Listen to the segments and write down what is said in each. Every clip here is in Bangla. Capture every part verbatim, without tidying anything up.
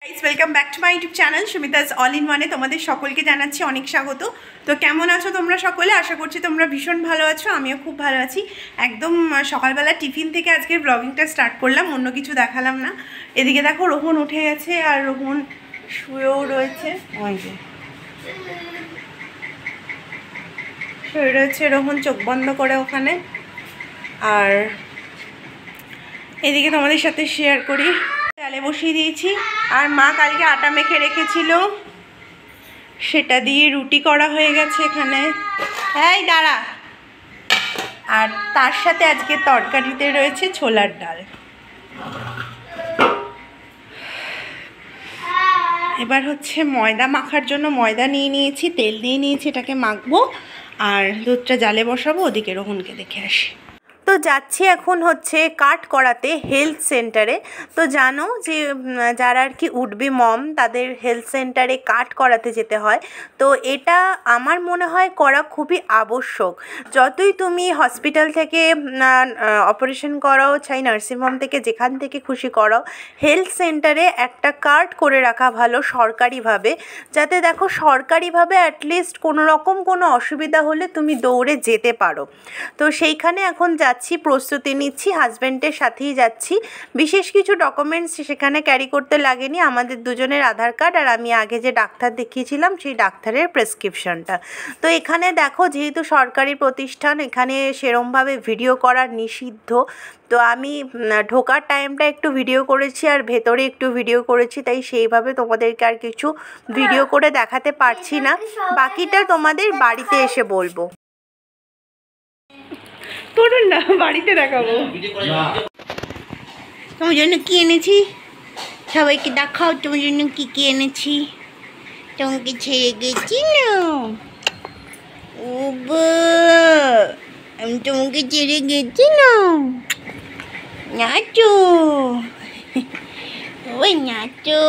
Welcome back to my YouTube channel Sumita's all in ওয়ানে তোমাদের সকলকে জানাচ্ছি অনেক স্বাগত। তো কেমন আছো তোমরা সকলে? আশা করছি তোমরা ভীষণ ভালো আছো, আমিও খুব ভালো আছি। একদম সকালবেলা টিফিন থেকে আজকের ব্লগিংটা স্টার্ট করলাম, অন্য কিছু দেখালাম না। এদিকে দেখো রোহন উঠে গেছে আর রোহন শুয়েও রয়েছে, ওই যে শুয়ে রয়েছে রোহন চোখ বন্ধ করে ওখানে। আর এদিকে তোমাদের সাথে শেয়ার করি, চালে বসিয়ে দিয়েছি আর মা কালকে আটা মেখে রেখেছিল, সেটা দিয়ে রুটি করা হয়ে গেছে এখানে। এই দাঁড়া। আর তার সাথে আজকে তরকারিতে রয়েছে ছোলার ডাল। এবার হচ্ছে ময়দা মাখার জন্য ময়দা নিয়ে নিয়েছি, তেল দিয়ে নিয়েছি, এটাকে মাখবো আর দুধটা জালে বসাবো। ওদিকে রোহনকে দেখে আসি। তো যাচ্ছি এখন হচ্ছে কাট করাতে হেলথ সেন্টারে। তো জানো যে যারা আর কি উঠবে মম, তাদের হেলথ সেন্টারে কাট করাতে যেতে হয়। তো এটা আমার মনে হয় করা খুবই আবশ্যক। যতই তুমি হসপিটাল থেকে অপারেশন করাও, চাই নার্সিংহোম থেকে, যেখান থেকে খুশি করাও, হেলথ সেন্টারে একটা কার্ড করে রাখা ভালো সরকারিভাবে, যাতে দেখো সরকারিভাবে অ্যাটলিস্ট কোনো রকম কোনো অসুবিধা হলে তুমি দৌড়ে যেতে পারো। তো সেইখানে এখন যাচ্ছি, প্রস্তুতি নিচ্ছি, হাজব্যান্ডের সাথেই যাচ্ছি। বিশেষ কিছু ডকুমেন্টস সেখানে ক্যারি করতে লাগেনি, আমাদের দুজনের আধার কার্ড আর আমি আগে যে ডাক্তার দেখিয়েছিলাম সেই ডাক্তারের প্রেসক্রিপশনটা। তো এখানে দেখো যেহেতু সরকারি প্রতিষ্ঠান, এখানে সেরমভাবে ভিডিও করা নিষিদ্ধ। তো আমি ঢোকার টাইমটা একটু ভিডিও করেছি আর ভেতরে একটু ভিডিও করেছি, তাই সেইভাবে তোমাদেরকে আর কিছু ভিডিও করে দেখাতে পারছি না, বাকিটা তোমাদের বাড়িতে এসে বলবো। তোর না বাড়িতে দেখাবো। তোমার জন্য কি এনেছি সবাইকে দেখাও, তোমার জন্য কি কি এনেছি। তোমাকে ছেড়ে গেছি না, ও আমি তোমাকে ছেড়ে গেছি না, নাচো ওই নাচো।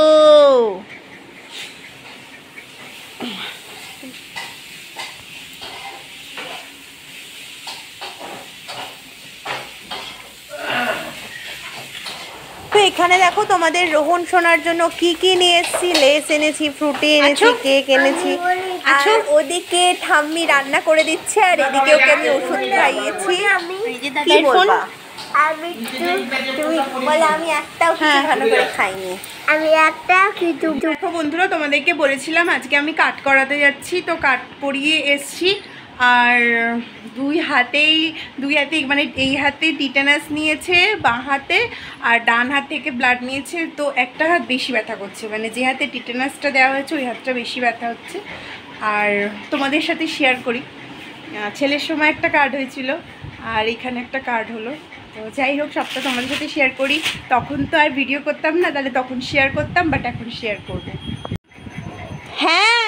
তো এখানে দেখো তোমাদের রোহন শোনার জন্য কি কি নিয়ে এসেছি। লেস এনেছি, ফ্রুটি এনেছি, কেক এনেছি। আচ্ছা, ওদিকে ঠাম্মি রান্না করে দিচ্ছে আর এদিকে ওকে আমি ওষুধ খাইয়েছি। কি বলবা? আমি তুমি বলে আমি একটাও কিছু ভালো করে খাইনি, আমি একটা কিছু। দেখো বন্ধুরা, তোমাদেরকে বলেছিলাম আজকে আমি কাট করাতে যাচ্ছি, তো কাট করিয়ে এসছি। আর দুই হাতেই দুই হাতেই মানে এই হাতে টিটানাস নিয়েছে বাঁ হাতে, আর ডান হাত থেকে ব্লাড নিয়েছে। তো একটা হাত বেশি ব্যথা করছে, মানে যে হাতে টিটানাসটা দেওয়া হয়েছে ওই হাতটা বেশি ব্যথা হচ্ছে। আর তোমাদের সাথে শেয়ার করি, ছেলের সময় একটা কার্ড হয়েছিল আর এখানে একটা কার্ড হলো। তো যাই হোক, সবটা তোমাদের সাথে শেয়ার করি। তখন তো আর ভিডিও করতাম না, তাহলে তখন শেয়ার করতাম, বাট এখন শেয়ার করবো। হ্যাঁ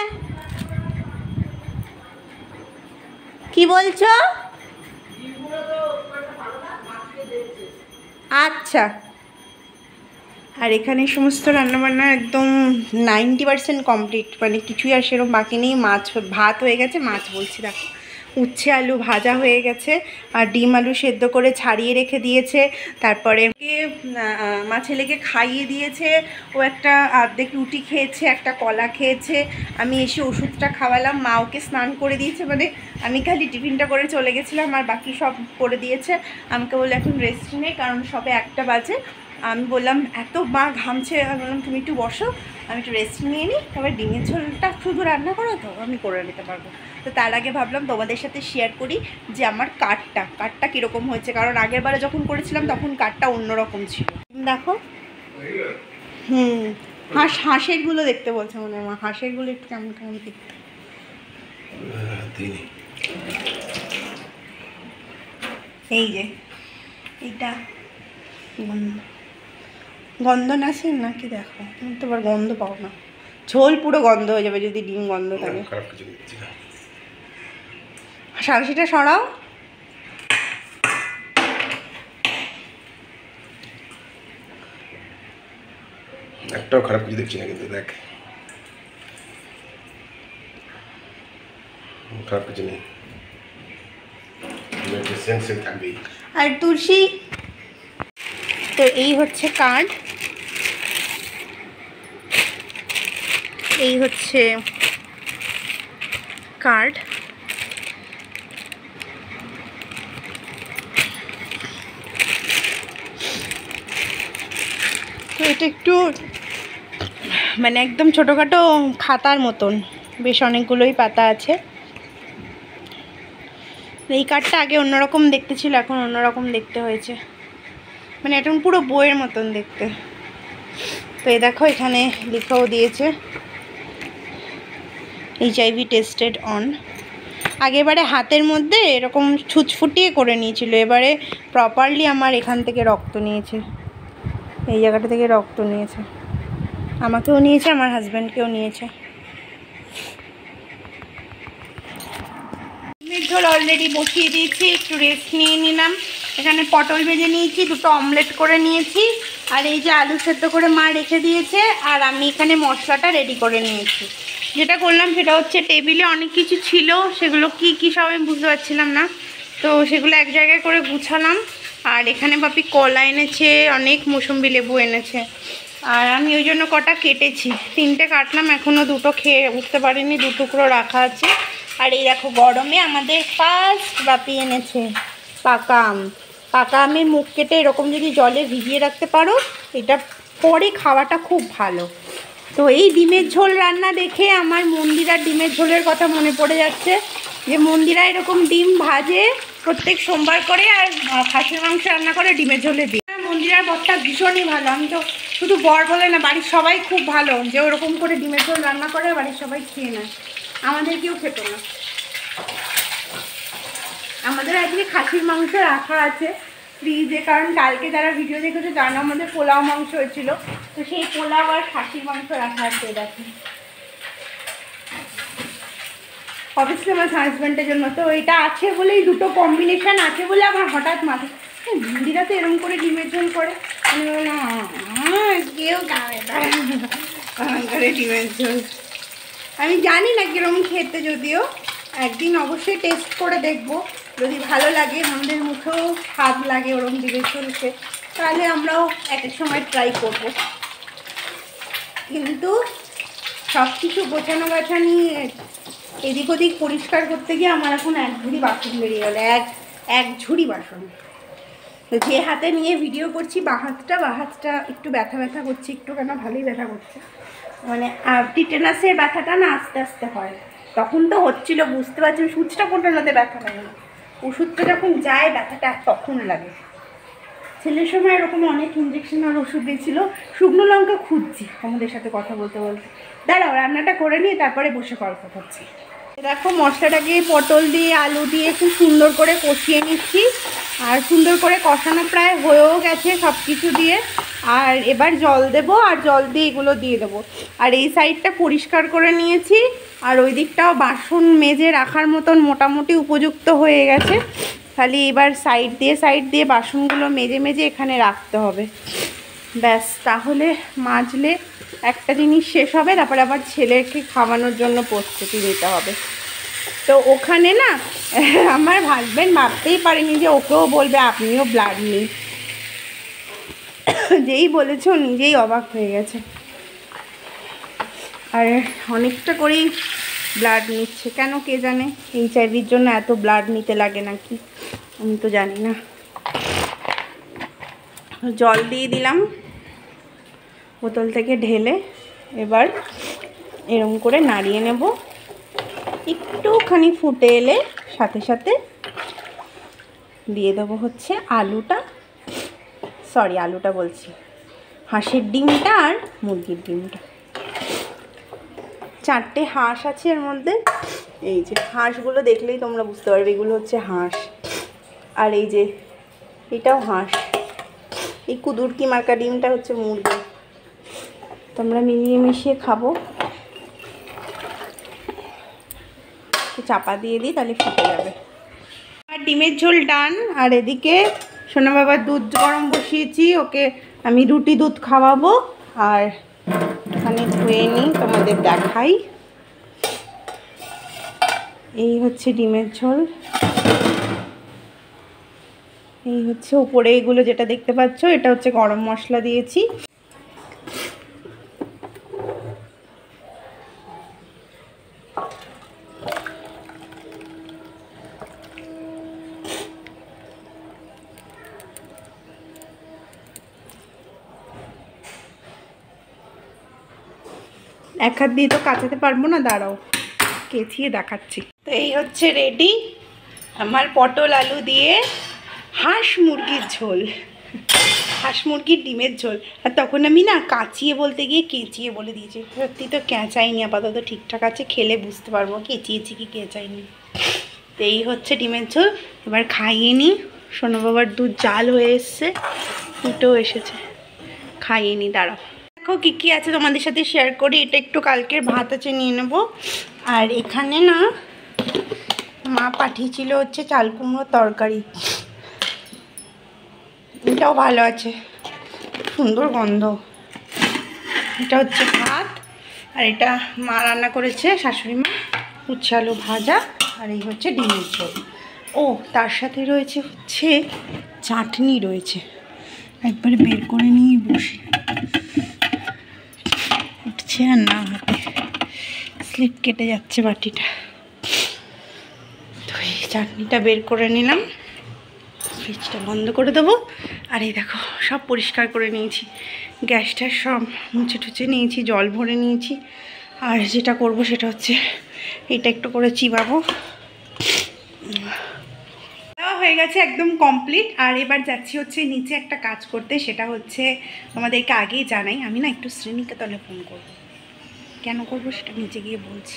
কি বলছো? আচ্ছা। আর এখানে সমস্ত রান্নাবান্না একদম নাইনটি পার্সেন্ট কমপ্লিট, মানে কিছুই আর সেরকম বাকি নেই। মাছ ভাত হয়ে গেছে, মাছ বলছি দেখো, উচ্ছে আলু ভাজা হয়ে গেছে আর ডিম আলু সেদ্ধ করে ছাড়িয়ে রেখে দিয়েছে। তারপরে মা ছেলেকে খাইয়ে দিয়েছে, ও একটা অর্ধেক রুটি খেয়েছে, একটা কলা খেয়েছে। আমি এসে ওষুধটা খাওয়ালাম, মা ওকে স্নান করে দিয়েছে, মানে আমি খালি টিফিনটা করে চলে গেছিলাম আর বাকি সব করে দিয়েছে। আমাকে বললো এখন রেস্ট নেই, কারণ সবে একটা বাজে। আমি বললাম এত মা ঘামছে, আমি বললাম তুমি একটু বসো, আমি একটু রেস্ট নিয়ে নিই, তারপর ডিমের ঝোলটা শুধু রান্না করো তো আমি করে নিতে পারবো। তো তার আগে ভাবলাম তোমাদের সাথে শেয়ার করি যে আমার কাটটা কাটটা কীরকম হয়েছে, কারণ আগের বারে যখন করেছিলাম তখন কাটটা অন্যরকম ছিল। দেখো, হুম হাঁস হাঁসেরগুলো দেখতে বলছে মনে হয়, হাঁসেরগুলো একটু কেমন কেমন দেখতে। এই যে এইটা গন্ধ নাসেন নাকি, দেখো তুমি তো আবার গন্ধ পাও না, ঝোল পুরো গন্ধ হয়ে যাবে যদি ডিম গন্ধ থাকে। সারাশিটা সরাও। একটাও খারাপ কিছু দেখছি না, কিন্তু দেখ খারাপ কিছু নেই। আর তুলসী, তো এই হচ্ছে কার্ড। এই হচ্ছে কার্ড। তো এটা একটু মানে একদম ছোটোখাটো খাতার মতন, বেশ অনেকগুলোই পাতা আছে। এই কার্ডটা আগে অন্যরকম দেখতে ছিল, এখন অন্যরকম দেখতে হয়েছে, মানে এটা পুরো বইয়ের মতন দেখতে। তো এই দেখো এখানে লেখাও দিয়েছে এইচআইভি টেস্টেড অন। আগেবারে হাতের মধ্যে এরকম ছুঁচফুটিয়ে করে নিয়েছিল, এবারে প্রপারলি আমার এখান থেকে রক্ত নিয়েছে, এই জায়গাটা থেকে রক্ত নিয়েছে, আমাকেও নিয়েছে, আমার হাজব্যান্ডকেও নিয়েছে। ডিমের ঝোল অলরেডি বসিয়ে দিয়েছি, একটু রেস্ট নিয়ে নিলাম। এখানে পটল ভেজে নিয়েছি, দুটো অমলেট করে নিয়েছি, আর এই যে আলু সেদ্ধ করে মা রেখে দিয়েছে, আর আমি এখানে মশলাটা রেডি করে নিয়েছি। যেটা করলাম সেটা হচ্ছে টেবিলে অনেক কিছু ছিল, সেগুলো কি কি সব আমি বুঝতে পারছিলাম না, তো সেগুলো এক জায়গায় করে গুছালাম। আর এখানে বাপি কলা এনেছে, অনেক মৌসুম্বি লেবু এনেছে, আর আমি ওই জন্য কটা কেটেছি, তিনটে কাটলাম, এখনও দুটো খেয়ে উঠতে পারিনি, দু টুকরো রাখা আছে। আর এই দেখো গরমে আমাদের ফার্স্ট বাপি এনেছে পাকা আম। পাকা আমের মুখ কেটে এরকম যদি জলে ভিজিয়ে রাখতে পারো, এটা পরে খাওয়াটা খুব ভালো। তো এই ডিমের ঝোল রান্না দেখে আমার মন্দিরার ডিমের ঝোলের কথা মনে পড়ে যাচ্ছে, যে মন্দিরা এরকম ডিম ভাজে প্রত্যেক সোমবার করে, আর খাসির মাংস রান্না করে ডিমের ঝোলে দিই। মন্দিরার বরটা ভীষণই ভালো, আমি তো শুধু বর বলে না, বাড়ির সবাই খুব ভালো, যে ওরকম করে ডিমের ঝোল রান্না করে বাড়ির সবাই খেয়ে নেয়, আমাদের কেউ খেত না। আমাদের আজকে খাসির মাংস রাখা আছে ফ্রিজে, কারণ কালকে যারা ভিডিও দেখেছে জানো আমাদের পোলাও মাংস হয়েছিল, তো সেই পোলাও আর খাসির মাংস রাখা আছে। দেখো অবশ্যই আমার হাজব্যান্ডের জন্য, তো এটা আছে বলেই, দুটো কম্বিনেশান আছে বলে আমার হঠাৎ মাথায় ভিন্ডিরা তো এরকম করে ডিমের ঝোল করে, আমি বললাম কেউ খাবে করে ডিমের ঝোল। আমি জানি না কীরকম খেতে, যদিও একদিন অবশ্যই টেস্ট করে দেখবো, যদি ভালো লাগে, আমাদের মুখেও স্বাদ লাগে ওরকম ডিমের ঝোল খেয়ে, তাহলে আমরাও এক এক সময় ট্রাই করব। কিন্তু সব কিছু গোছানো গাছানি এদিক ওদিক পরিষ্কার করতে গিয়ে আমার এখন এক ঝুড়ি বাসন বেরিয়ে গেলো, এক এক ঝুড়ি বাসন। তো যে হাতে নিয়ে ভিডিও করছি, বাঁ হাতটা বাঁ হাতটা একটু ব্যথা ব্যথা করছে, একটু কেন ভালোই ব্যথা করছে, মানে টিটেনাসের ব্যথাটা না আস্তে আস্তে হয়, তখন তো হচ্ছিলো বুঝতে পারছি, সুচটা কোটানোতে ব্যথা লাগে না, ওষুধটা যখন যায় ব্যথাটা তখন লাগে। ছেলের সময় এরকম অনেক ইঞ্জেকশন আর ওষুধ দিয়েছিল। শুকনো লঙ্কা খুঁজছি আমাদের সাথে কথা বলতে বলতে, দাঁড়াও রান্নাটা করে নিয়ে তারপরে বসে গল্প করছি। দেখো মশলাটাকে পটল দিয়ে আলু দিয়ে খুব সুন্দর করে কষিয়ে নিচ্ছি, আর সুন্দর করে কষানো প্রায় হয়েও গেছে সব কিছু দিয়ে। আর এবার জল দেব, আর জল দিয়ে এগুলো দিয়ে দেবো। আর এই সাইডটা পরিষ্কার করে নিয়েছি, আর ওই দিকটাও বাসন মেজে রাখার মতন মোটামুটি উপযুক্ত হয়ে গেছে, খালি এবার সাইড দিয়ে সাইড দিয়ে বাসনগুলো মেজে মেজে এখানে রাখতে হবে, ব্যাস। তাহলে মাজলে একটা জিনিস শেষ হবে, তারপরে আবার ছেলেকে খাওয়ানোর জন্য প্রস্তুতি নিতে হবে। তো ওখানে না আমার হাজব্যান্ড ভাবতেই পারেনি যে ওকেও বলবে আপনিও ব্লাড নিন, যেই বলেছে ও নিজেই অবাক হয়ে গেছে, আর অনেকটা করেই ব্লাড নিচ্ছে, কেন কে জানে, এইচআইভির জন্য এত ব্লাড নিতে লাগে নাকি, আমি তো জানি না। জল দিয়ে দিলাম বোতল থেকে ঢেলে, এবার এরম করে নাড়িয়ে নেব, একটুখানি ফুটে এলে সাথে সাথে দিয়ে দেবো হচ্ছে আলুটা, সরি আলুটা বলছি হাঁসের ডিমটা আর মুরগির ডিমটা। চারটে হাঁস আছে এর মধ্যে, এই যে হাঁসগুলো দেখলেই তোমরা বুঝতে পারবে এগুলো হচ্ছে হাঁস, আর এই যে এটাও হাঁস, এই কুদুরকি মার্কা ডিমটা হচ্ছে মুরগি। তোমরা মিলিয়ে মিশিয়ে খাবো, চাপা দিয়ে দিই তাহলে ফুটে যাবে। আর ডিমের ঝোল ডান, আর এদিকে সোনা বাবার দুধ গরম বসিয়েছি, ওকে আমি রুটি দুধ খাওয়াবো। আর এখানে ধুয়ে নিই তোমাদের দেখাই, এই হচ্ছে ডিমের ঝোল, এই হচ্ছে উপরে এগুলো যেটা দেখতে পাচ্ছ, এটা হচ্ছে গরম মশলা দিয়েছি। এক হাত দিয়ে তো কাচাতে পারবো না, দাঁড়াও কেচিয়ে দেখাচ্ছি। তো এই হচ্ছে রেডি আমার পটল আলু দিয়ে হাঁস মুরগির ঝোল, হাঁস মুরগির ডিমের ঝোল। আর তখন আমি না কাচিয়ে বলতে গিয়ে কেচিয়ে বলে দিয়েছি, সত্যি তো কেঁচাইনি, আপাতত ঠিকঠাক আছে, খেলে বুঝতে পারবো কেচিয়েছি কি কেঁচাইনি। তো এই হচ্ছে ডিমের ঝোল, এবার খাইয়ে নিই। সোনু বাবার দুধ জাল হয়ে এসছে, ফুটেও এসেছে, খাইয়ে নিই, দাঁড়াও। দেখো কী কী আছে তোমাদের সাথে শেয়ার করি। এটা একটু কালকের ভাত আছে নিয়ে নেবো। আর এখানে না মা পাঠিয়েছিল হচ্ছে চাল কুমড়োর তরকারি, এটাও ভালো আছে, সুন্দর গন্ধ। এটা হচ্ছে ভাত, আর এটা মা রান্না করেছে শাশুড়ি মা, উচ্ছে আলু ভাজা, আর এই হচ্ছে ডিমের ঝোল। ও তার সাথে রয়েছে হচ্ছে চাটনি রয়েছে, একবারে বের করে নিয়ে বসি, উঠছে আর না হাতে, স্লিপ কেটে যাচ্ছে বাটিটা। তো এই চাটনিটা বের করে নিলাম, ফ্রিজটা বন্ধ করে দেবো। আর এই দেখো সব পরিষ্কার করে নিয়েছি, গ্যাসটা সব মুছে টুছে নিয়েছি, জল ভরে নিয়েছি। আর যেটা করব সেটা হচ্ছে এটা একটু করে চিবাবো। দেওয়া হয়ে গেছে একদম কমপ্লিট। আর এবার যাচ্ছি হচ্ছে নিচে একটা কাজ করতে, সেটা হচ্ছে তোমাদেরকে আগেই জানাই, আমি না একটু শ্রীনিকেতনে ফোন করব। কেন করব সেটা নিচে গিয়ে বলছি।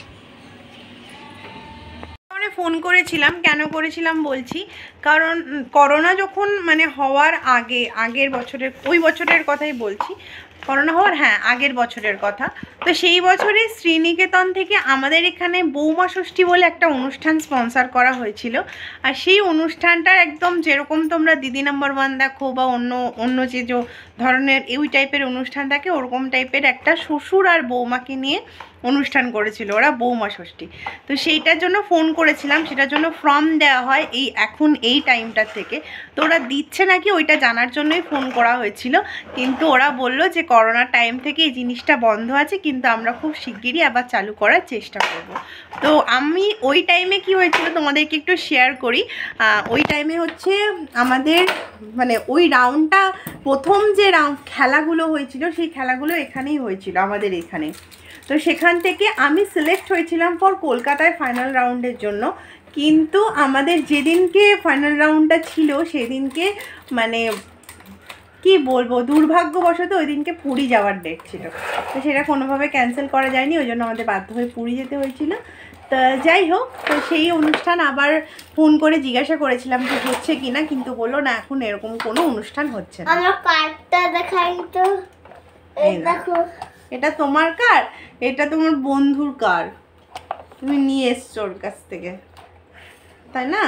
ফোন করেছিলাম, কেন করেছিলাম বলছি, কারণ করোনা যখন মানে হওয়ার আগে, আগের বছরের, ওই বছরের কথাই বলছি, করোনা হওয়ার হ্যাঁ আগের বছরের কথা। তো সেই বছরে শ্রীনিকেতন থেকে আমাদের এখানে বৌমা ষষ্ঠী বলে একটা অনুষ্ঠান স্পন্সর করা হয়েছিল। আর সেই অনুষ্ঠানটার একদম যেরকম তোমরা দিদি নাম্বার ওয়ান দেখো বা অন্য অন্য যে যে ধরনের ওই টাইপের অনুষ্ঠান থাকে, ওরকম টাইপের একটা শ্বশুর আর বৌমাকে নিয়ে অনুষ্ঠান করেছিল ওরা, বৌমা ষষ্ঠী। তো সেইটার জন্য ফোন করেছিলাম, সেটার জন্য ফর্ম দেওয়া হয় এই এখন এই টাইমটার থেকে। তো ওরা দিচ্ছে নাকি ওইটা জানার জন্যই ফোন করা হয়েছিল। কিন্তু ওরা বললো যে করোনার টাইম থেকে এই জিনিসটা বন্ধ আছে, কিন্তু আমরা খুব শিগগিরই আবার চালু করার চেষ্টা করব। তো আমি ওই টাইমে কি হয়েছিল তোমাদেরকে একটু শেয়ার করি। ওই টাইমে হচ্ছে আমাদের মানে ওই রাউন্ডটা, প্রথম যে রাউন্ড খেলাগুলো হয়েছিল সেই খেলাগুলো এখানেই হয়েছিল, আমাদের এখানে। তো সেখান থেকে আমি সিলেক্ট হয়েছিলাম ফর কলকাতায় ফাইনাল রাউন্ডের জন্য। কিন্তু আমাদের যেদিনকে ফাইনাল রাউন্ডটা ছিল সেদিনকে মানে কি বলবো, দুর্ভাগ্যবশত ওই দিনকে পুরী যাওয়ার ডেট ছিল। তো সেটা কোনোভাবে ক্যান্সেল করা যায়নি, ওই জন্য আমাদের বাধ্য হয়ে পুরী যেতে হয়েছিল। তো যাই হোক, তো সেই অনুষ্ঠান আবার ফোন করে জিজ্ঞাসা করেছিলাম যে হচ্ছে কি না, কিন্তু বললো না এখন এরকম কোনো অনুষ্ঠান হচ্ছে না। আমার কার্ডটা দেখাই তো, এই দেখো। এটা তোমার কার? এটা তোমার বন্ধুর কার, তুমি নিয়ে এসছো ওর কাছ থেকে, তাই না?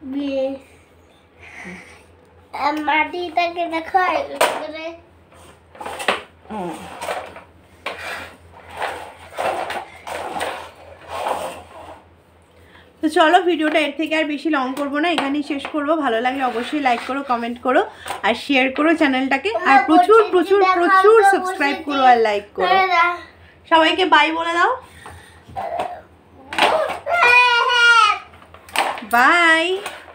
মাটিটাকে দেখো। তো চলো ভিডিওটা এর থেকে আর বেশি লং করবো না, এখানেই শেষ করবো। ভালো লাগলে অবশ্যই লাইক করো, কমেন্ট করো আর শেয়ার করো চ্যানেলটাকে, আর প্রচুর প্রচুর প্রচুর সাবস্ক্রাইব করো আর লাইক করো। সবাইকে বাই বলে দাও, বাই।